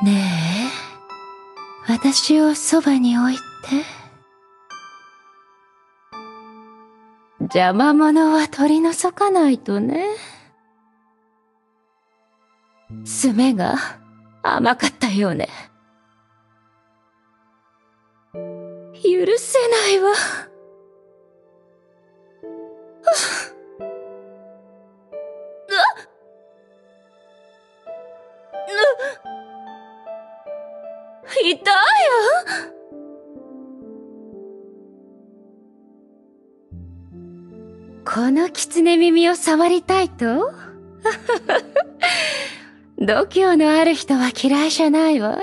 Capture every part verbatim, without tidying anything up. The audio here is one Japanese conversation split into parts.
ねえ、私をそばに置いて。邪魔者は取り除かないとね。爪が甘かったようね。許せないわ。痛いわ。この狐耳を触りたいと度胸のある人は嫌いじゃないわ。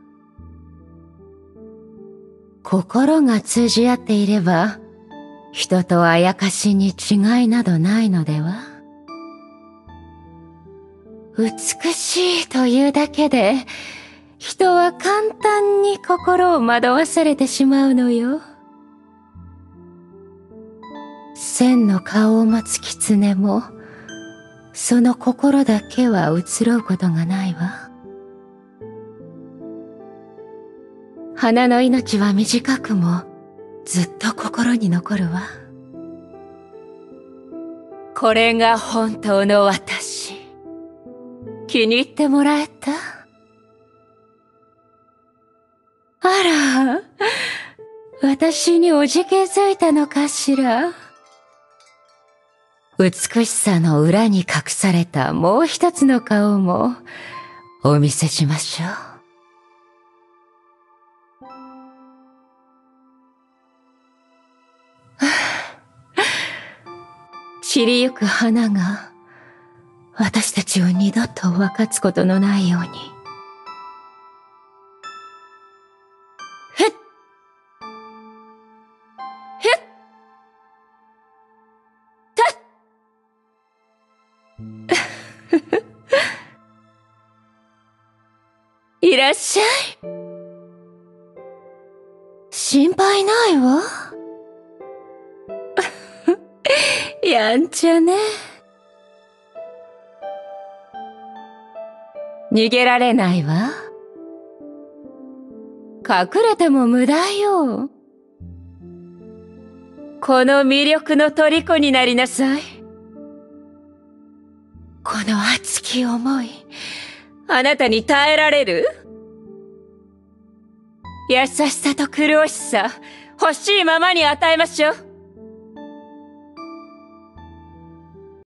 心が通じ合っていれば、人とあやかしに違いなどないのでは。美しいというだけで、人は簡単に心を惑わされてしまうのよ。千の顔を持つ狐も、その心だけは移ろうことがないわ。花の命は短くも、ずっと心に残るわ。これが本当の私。気に入ってもらえた？あら、私におじけづいたのかしら。美しさの裏に隠されたもう一つの顔もお見せしましょう。散りゆく花が私たちを二度と分かつことのないように。へっへったっいらっしゃい。心配ないわ。やんちゃね。逃げられないわ。隠れても無駄よ。この魅力の虜になりなさい。この熱き思い、あなたに耐えられる？優しさと苦しさ、欲しいままに与えましょう。